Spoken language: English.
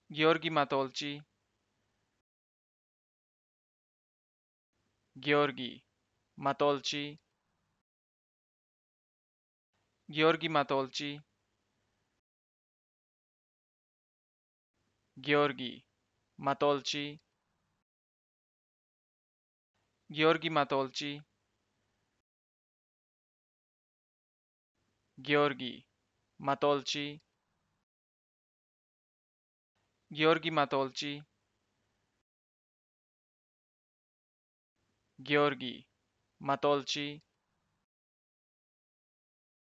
Gheorghi Matolci, Gheorghi Matolci, Gheorghi Matolci, Gheorghi Matolci, Gheorghi Matolci, Gheorghi Matolci, Gheorghi Matolci, Gheorghi Matolci,